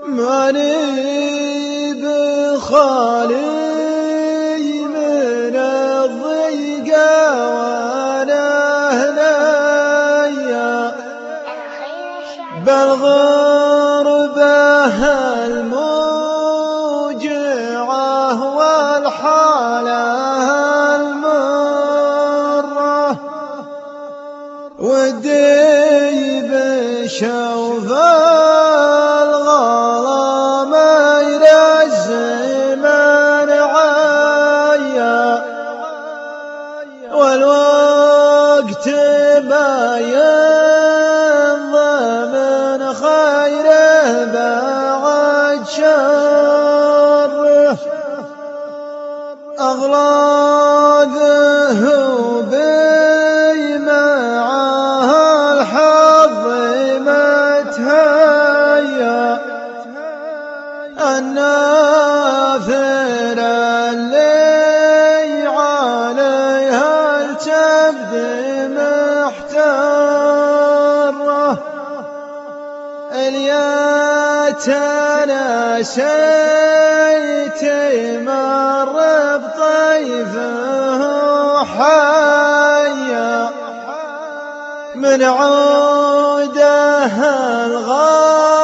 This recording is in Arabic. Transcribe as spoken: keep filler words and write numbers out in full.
ماني بخالي من الضيقة وانا هنيا بالغربة الموجعة والحالة المرة ودي بشوف الغلا ما يرزي من عيا والوقت باين ضمن خيره بعد شره أغلاظه بي معه الحظ متهيا النافر اللي عليها التبد محتره اليات انا سيتي مر بطيفه حيا من عوده الغالي